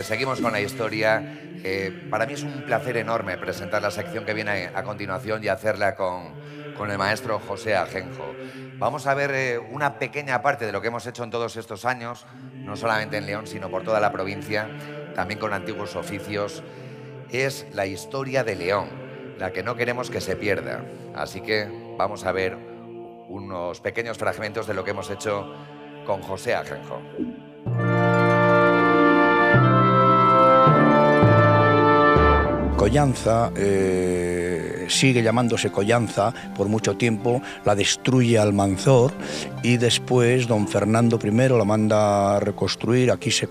Seguimos con la historia. Para mí es un placer enorme presentar la sección que viene a continuación y hacerla con el maestro José Ajenjo. Vamos a ver una pequeña parte de lo que hemos hecho en todos estos años, no solamente en León, sino por toda la provincia, también con antiguos oficios. Es la historia de León, la que no queremos que se pierda. Así que vamos a ver unos pequeños fragmentos de lo que hemos hecho con José Ajenjo. Collanza sigue llamándose Collanza por mucho tiempo, la destruye Almanzor y después don Fernando I la manda a reconstruir. Aquí se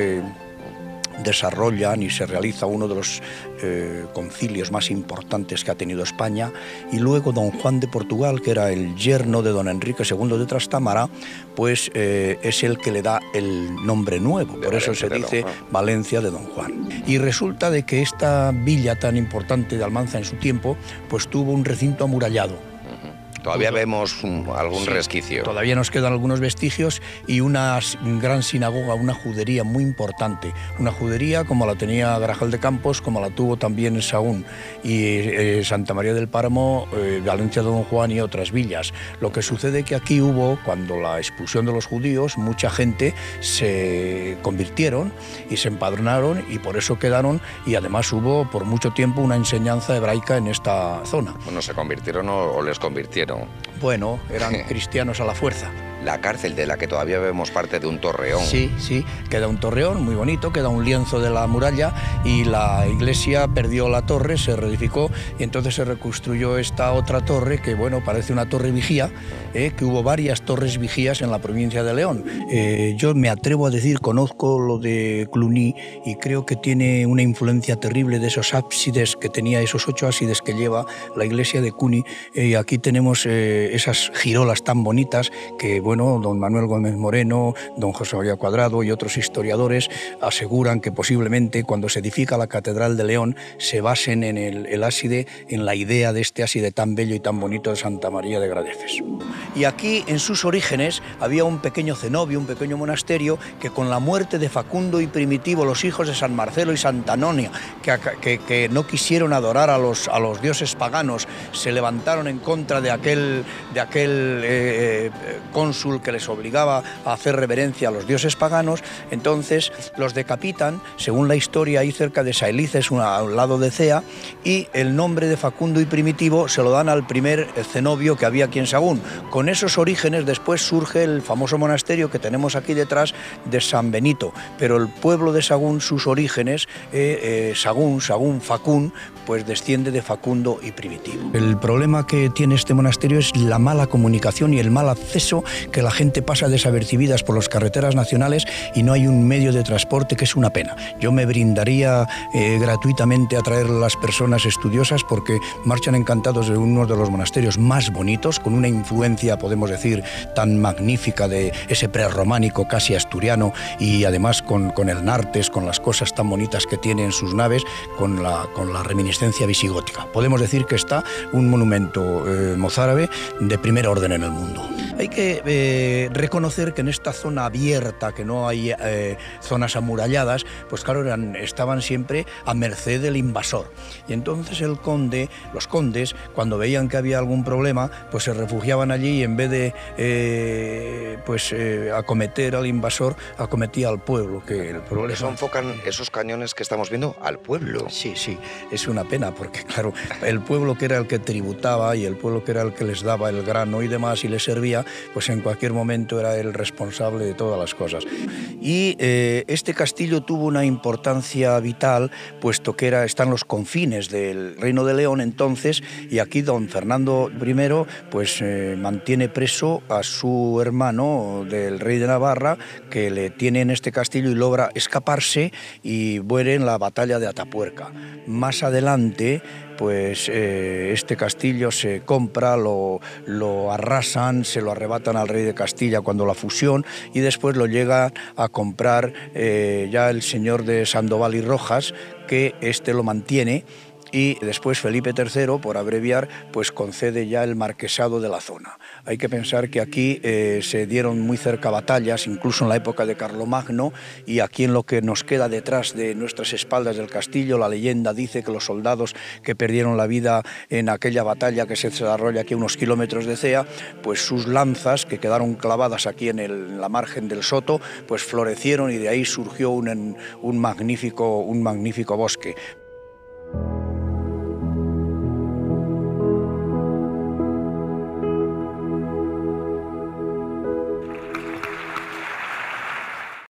desarrollan y se realiza uno de los concilios más importantes que ha tenido España, y luego don Juan de Portugal, que era el yerno de don Enrique II de Trastámara, pues es el que le da el nombre nuevo, por eso se dice Valencia de don Juan. Y resulta de que esta villa tan importante de Almanza en su tiempo, pues tuvo un recinto amurallado. Todavía vemos algún resquicio. Todavía nos quedan algunos vestigios y una gran sinagoga, una judería muy importante. Una judería como la tenía Grajal de Campos, como la tuvo también Sahagún y Santa María del Páramo, Valencia de don Juan y otras villas. Lo que sucede que aquí hubo, cuando la expulsión de los judíos, mucha gente se convirtieron y se empadronaron y por eso quedaron, y además hubo por mucho tiempo una enseñanza hebraica en esta zona. Bueno, ¿se convirtieron o les convirtieron? Bueno, eran cristianos a la fuerza. La cárcel, de la que todavía vemos parte de un torreón. Sí, sí, queda un torreón muy bonito, queda un lienzo de la muralla, y la iglesia perdió la torre, se reedificó y entonces se reconstruyó esta otra torre que, bueno, parece una torre vigía, que hubo varias torres vigías en la provincia de León. Yo me atrevo a decir, conozco lo de Cluny y creo que tiene una influencia terrible de esos ábsides que tenía, esos 8 ábsides que lleva la iglesia de Cluny. Aquí tenemos esas girolas tan bonitas que, bueno, don Manuel Gómez Moreno, don José María Cuadrado y otros historiadores aseguran que posiblemente cuando se edifica la Catedral de León se basen en el ábside, en la idea de este ábside tan bello y tan bonito de Santa María de Gradefes. Y aquí, en sus orígenes, había un pequeño cenobio, un pequeño monasterio, que con la muerte de Facundo y Primitivo, los hijos de San Marcelo y Santa Anonia, que no quisieron adorar a los dioses paganos, se levantaron en contra de aquel cónsul que les obligaba a hacer reverencia a los dioses paganos. Entonces los decapitan, según la historia, ahí cerca de Saelices, a un lado de Cea, y el nombre de Facundo y Primitivo se lo dan al primer cenobio que había aquí en Sahagún. Con esos orígenes después surge el famoso monasterio que tenemos aquí detrás de San Benito, pero el pueblo de Sahagún, sus orígenes, Sahagún, Facún, pues desciende de Facundo y Primitivo. El problema que tiene este monasterio es la mala comunicación y el mal acceso, que la gente pasa desapercibidas por las carreteras nacionales y no hay un medio de transporte, que es una pena. Yo me brindaría gratuitamente a traer a las personas estudiosas, porque marchan encantados de uno de los monasterios más bonitos, con una influencia, podemos decir, tan magnífica de ese prerrománico casi asturiano, y además con el Nartes, con las cosas tan bonitas que tiene en sus naves, con la reminiscencia visigótica. Podemos decir que está un monumento mozárabe de primer orden en el mundo. Hay que reconocer que en esta zona abierta, que no hay zonas amuralladas, pues claro, estaban siempre a merced del invasor. Y entonces los condes, cuando veían que había algún problema, pues se refugiaban allí, y en vez de acometer al invasor, acometía al pueblo. Que el problema... ¿Eso enfocan esos cañones que estamos viendo al pueblo? Sí, sí, es una pena, porque claro, el pueblo, que era el que tributaba, y el pueblo que era el que les daba el grano y demás y les servía, pues en cualquier momento era el responsable de todas las cosas. Y este castillo tuvo una importancia vital, puesto que están los confines del Reino de León entonces, y aquí don Fernando I pues mantiene preso a su hermano del rey de Navarra, que le tiene en este castillo, y logra escaparse y muere en la batalla de Atapuerca. Más adelante, pues este castillo se compra, lo arrasan, se lo arrebatan al rey de Castilla cuando la fusión, y después lo llega a comprar ya el señor de Sandoval y Rojas, que lo mantiene, y después Felipe III, por abreviar, pues concede ya el marquesado de la zona. Hay que pensar que aquí se dieron muy cerca batallas, incluso en la época de Carlomagno, y aquí en lo que nos queda detrás de nuestras espaldas del castillo, la leyenda dice que los soldados que perdieron la vida en aquella batalla que se desarrolla aquí a unos kilómetros de Cea, pues sus lanzas, que quedaron clavadas aquí en la margen del Soto, pues florecieron y de ahí surgió un magnífico bosque.